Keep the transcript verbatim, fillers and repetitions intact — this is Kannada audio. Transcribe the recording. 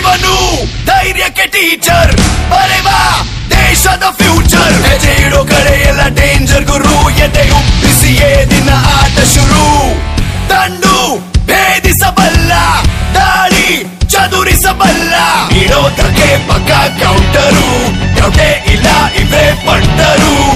ಇವನು ಧೈರ್ಯಕ್ಕೆ ಟೀಚರ್ ಬರೆವಾ ದೇಶದ ಫ್ಯೂಚರ್. ಹೆಜ್ಜೆ ಇಡೋ ಕಡೆ ಎಲ್ಲ ಡೇಂಜರ್ ಗುರು, ಎದೆ ಉಪ್ಪಿಸಿಯೇ ದಿನ ಆಟ ಶುರು. ತಂಡು ಭೇದಿಸಬಲ್ಲ, ದಾಳಿ ಚದುರಿಸಬಲ್ಲ, ಇಡೋದಕ್ಕೆ ಪಕ್ಕ ಕೌಂಟರು, ಡೌಟೇ ಇಲ್ಲ ಇವೇ ಪಂಟರು.